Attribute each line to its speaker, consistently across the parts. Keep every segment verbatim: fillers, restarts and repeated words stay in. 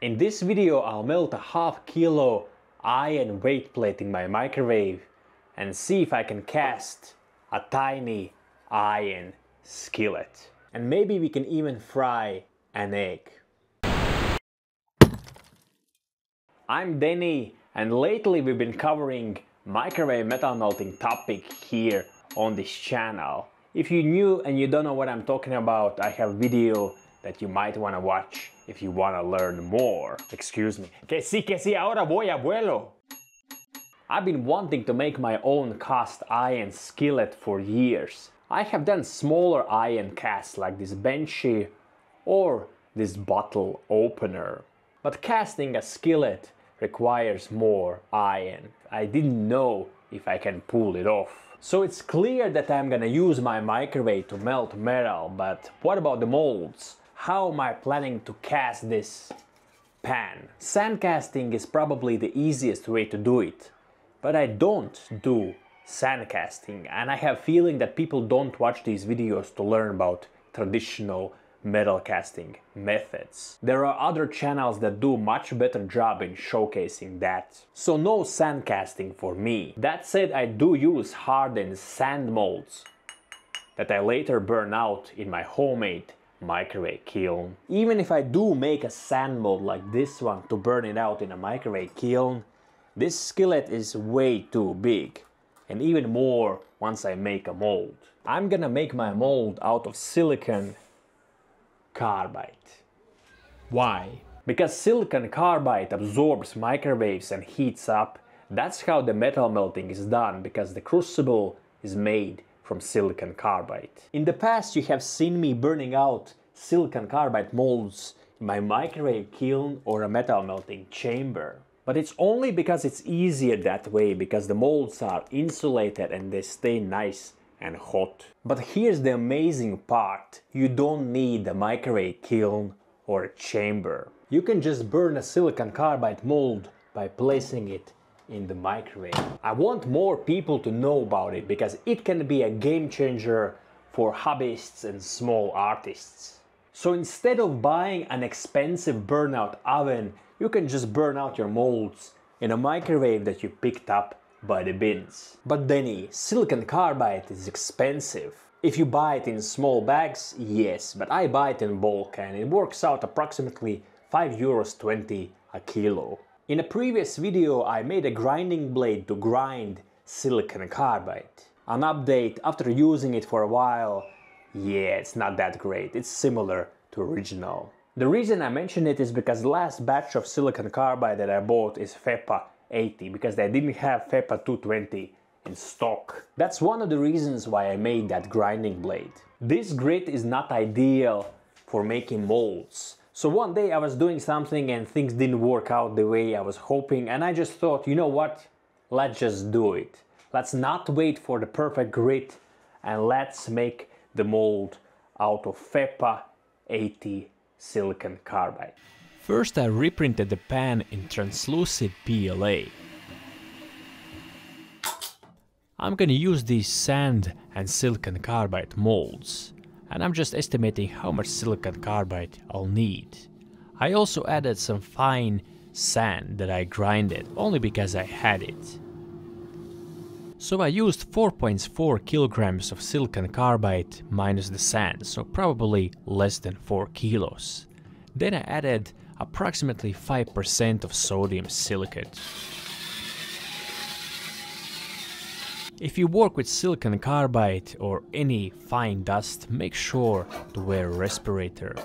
Speaker 1: In this video I'll melt a half kilo iron weight plate in my microwave and see if I can cast a tiny iron skillet. And maybe we can even fry an egg. I'm Denny, and lately we've been covering microwave metal melting topic here on this channel. If you're new and you don't know what I'm talking about, I have a video that you might want to watch if you want to learn more. Excuse me. Que sí, que sí, ahora voy, abuelo. I've been wanting to make my own cast iron skillet for years. I have done smaller iron casts like this benchy or this bottle opener. But casting a skillet requires more iron. I didn't know if I can pull it off. So it's clear that I'm gonna use my microwave to melt metal, but what about the molds? How am I planning to cast this pan? Sand casting is probably the easiest way to do it, but I don't do sand casting, and I have a feeling that people don't watch these videos to learn about traditional metal casting methods. There are other channels that do much better job in showcasing that. So no sand casting for me. That said, I do use hardened sand molds that I later burn out in my homemade microwave kiln. Even if I do make a sand mold like this one to burn it out in a microwave kiln, this skillet is way too big, and even more once I make a mold. I'm gonna make my mold out of silicon carbide. Why? Because silicon carbide absorbs microwaves and heats up. That's how the metal melting is done, because the crucible is made from silicon carbide. In the past you have seen me burning out silicon carbide molds in my microwave kiln or a metal melting chamber. But it's only because it's easier that way, because the molds are insulated and they stay nice and hot. But here's the amazing part. You don't need a microwave kiln or a chamber. You can just burn a silicon carbide mold by placing it in the microwave. I want more people to know about it because it can be a game changer for hobbyists and small artists. So instead of buying an expensive burnout oven, you can just burn out your molds in a microwave that you picked up by the bins. But Denny, silicon carbide is expensive. If you buy it in small bags, yes, but I buy it in bulk and it works out approximately five euros twenty a kilo. In a previous video I made a grinding blade to grind silicon carbide. An update after using it for a while, yeah, it's not that great, it's similar to original. The reason I mention it is because the last batch of silicon carbide that I bought is FEPA eighty, because they didn't have FEPA two twenty in stock. That's one of the reasons why I made that grinding blade. This grit is not ideal for making molds. So one day I was doing something and things didn't work out the way I was hoping, and I just thought, you know what, let's just do it. Let's not wait for the perfect grit and let's make the mold out of FEPA eighty silicon carbide. First I reprinted the pan in translucent P L A. I'm gonna use these sand and silicon carbide molds, and I'm just estimating how much silicon carbide I'll need. I also added some fine sand that I grinded, only because I had it. So I used four point four kilograms of silicon carbide minus the sand, so probably less than four kilos. Then I added approximately five percent of sodium silicate. If you work with silicon carbide or any fine dust, make sure to wear a respirator.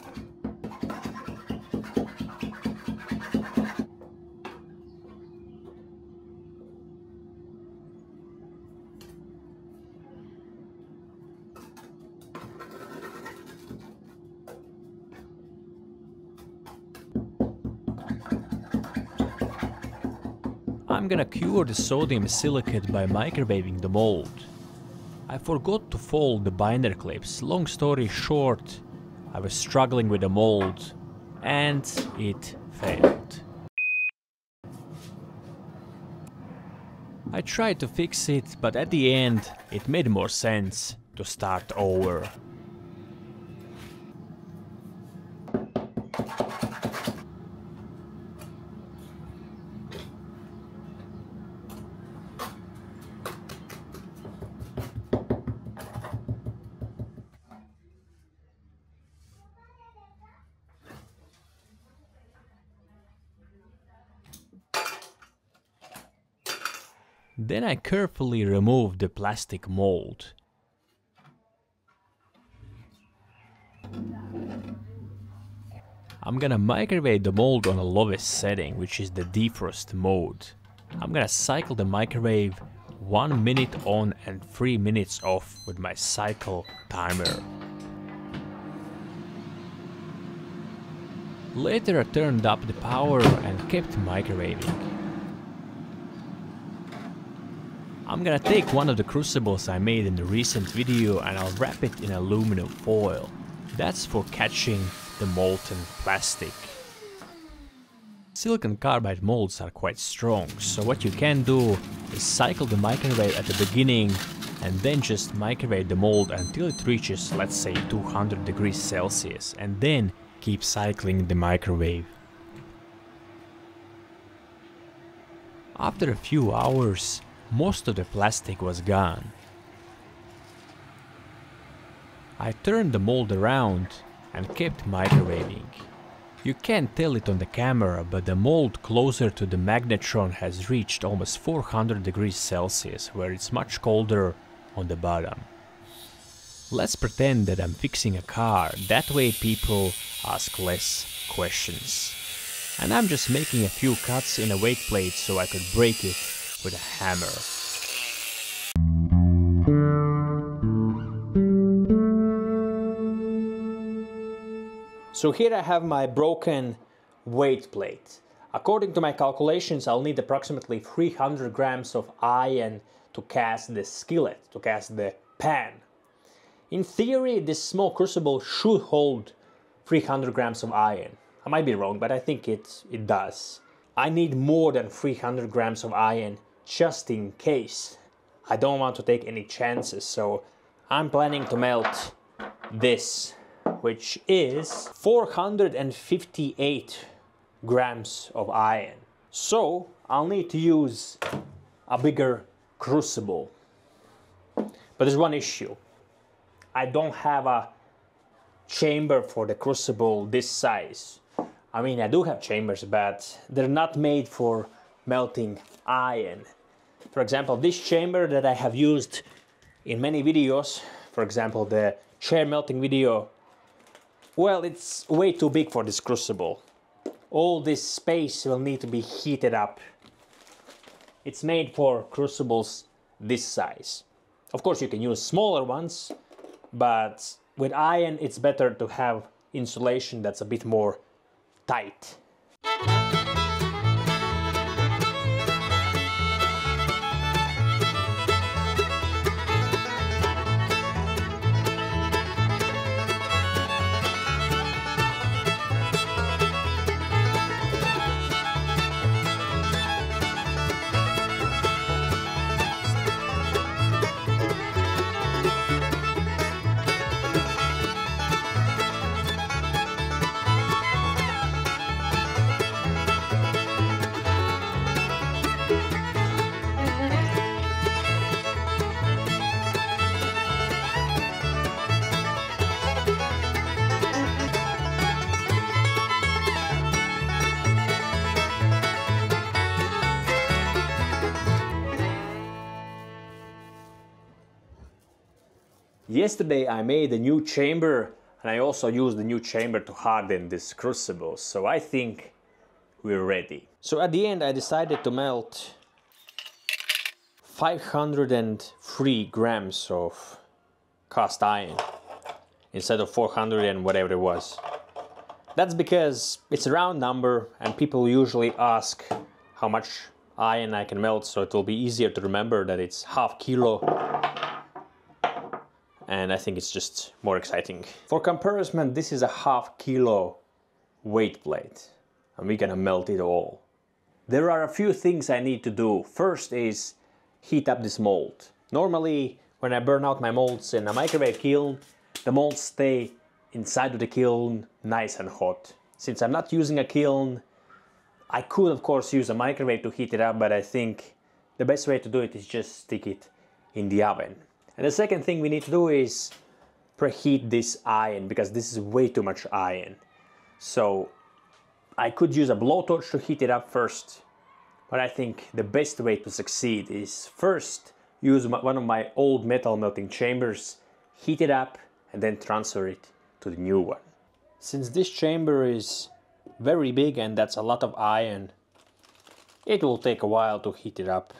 Speaker 1: I'm gonna cure the sodium silicate by microwaving the mold. I forgot to fold the binder clips. Long story short, I was struggling with the mold and it failed. I tried to fix it, but at the end it made more sense to start over. Then I carefully remove the plastic mold. I'm gonna microwave the mold on the lowest setting, which is the defrost mode. I'm gonna cycle the microwave one minute on and three minutes off with my cycle timer. Later I turned up the power and kept microwaving. I'm gonna take one of the crucibles I made in the recent video and I'll wrap it in aluminum foil. That's for catching the molten plastic. Silicon carbide molds are quite strong, so what you can do is cycle the microwave at the beginning and then just microwave the mold until it reaches, let's say, two hundred degrees Celsius, and then keep cycling the microwave. After a few hours, most of the plastic was gone. I turned the mold around and kept microwaving. You can't tell it on the camera, but the mold closer to the magnetron has reached almost four hundred degrees Celsius, where it's much colder on the bottom. Let's pretend that I'm fixing a car, that way people ask less questions. And I'm just making a few cuts in a weight plate so I could break it with a hammer. So here I have my broken weight plate. According to my calculations, I'll need approximately three hundred grams of iron to cast the skillet, to cast the pan. In theory, this small crucible should hold three hundred grams of iron. I might be wrong, but I think it, it does. I need more than three hundred grams of iron just in case. I don't want to take any chances, so I'm planning to melt this, which is four hundred fifty-eight grams of iron. So I'll need to use a bigger crucible. But there's one issue. I don't have a chamber for the crucible this size. I mean, I do have chambers, but they're not made for melting iron. For example, this chamber that I have used in many videos, for example, the chair melting video, well, it's way too big for this crucible. All this space will need to be heated up. It's made for crucibles this size. Of course, you can use smaller ones, but with iron, it's better to have insulation that's a bit more tight. Yesterday I made a new chamber and I also used the new chamber to harden this crucible, so I think we're ready. So at the end I decided to melt five hundred three grams of cast iron instead of four hundred and whatever it was. That's because it's a round number and people usually ask how much iron I can melt, so it will be easier to remember that it's half kilo. And I think it's just more exciting. For comparison, this is a half kilo weight plate and we're gonna melt it all. There are a few things I need to do. First is heat up this mold. Normally, when I burn out my molds in a microwave kiln, the molds stay inside of the kiln nice and hot. Since I'm not using a kiln, I could of course use a microwave to heat it up, but I think the best way to do it is just stick it in the oven. And the second thing we need to do is preheat this iron, because this is way too much iron. So I could use a blowtorch to heat it up first, But I think the best way to succeed is first use one of my old metal melting chambers, heat it up, and then transfer it to the new one. Since this chamber is very big and that's a lot of iron, it will take a while to heat it up.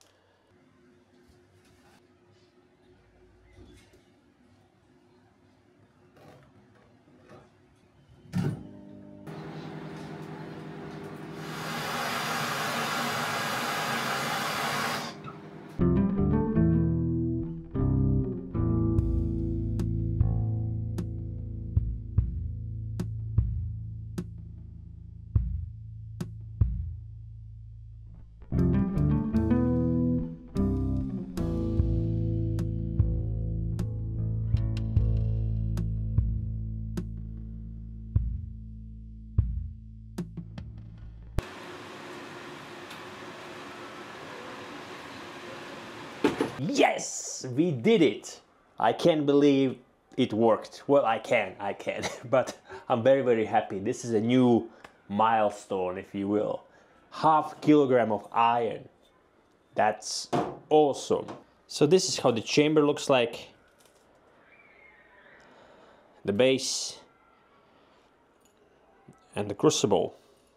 Speaker 1: Yes, we did it! I can't believe it worked. Well, I can, I can, but I'm very, very happy. This is a new milestone, if you will. Half kilogram of iron. That's awesome. So this is how the chamber looks like. The base and the crucible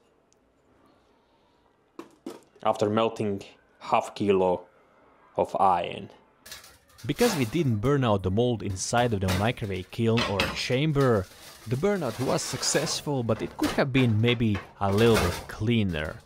Speaker 1: after melting half kilo of iron. Because we didn't burn out the mold inside of the microwave kiln or chamber, the burnout was successful, but it could have been maybe a little bit cleaner.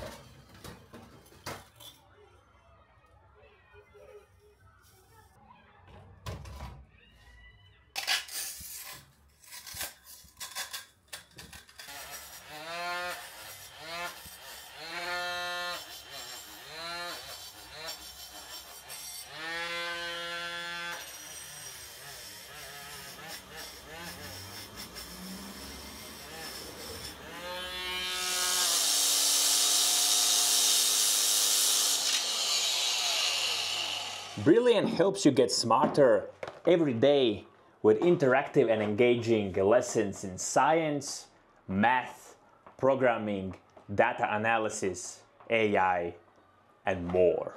Speaker 1: Brilliant helps you get smarter every day with interactive and engaging lessons in science, math, programming, data analysis, A I, and more.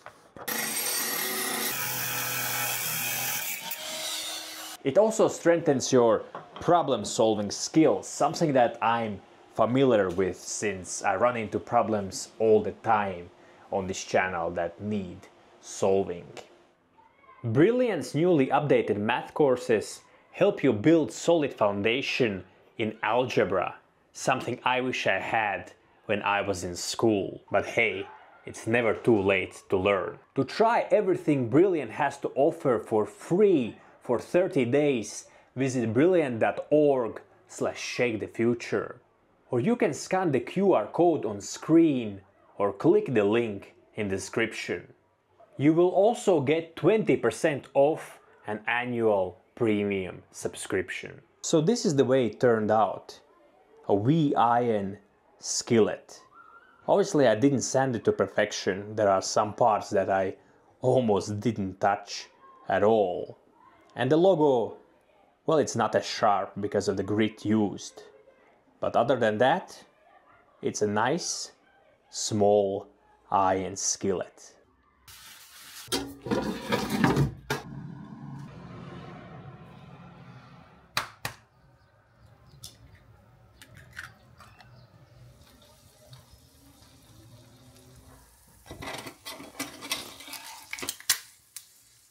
Speaker 1: It also strengthens your problem-solving skills, something that I'm familiar with since I run into problems all the time on this channel that need solving. Brilliant's newly updated math courses help you build solid foundation in algebra, something I wish I had when I was in school. But hey, it's never too late to learn. To try everything Brilliant has to offer for free for thirty days, visit brilliant dot org slash shake the future. Or you can scan the Q R code on screen or click the link in the description. You will also get twenty percent off an annual premium subscription. So this is the way it turned out. A wee iron skillet. Obviously I didn't sand it to perfection. There are some parts that I almost didn't touch at all. And the logo, well, it's not as sharp because of the grit used. But other than that, it's a nice, small iron skillet.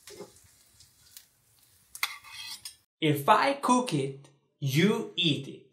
Speaker 2: If I cook it, you eat it.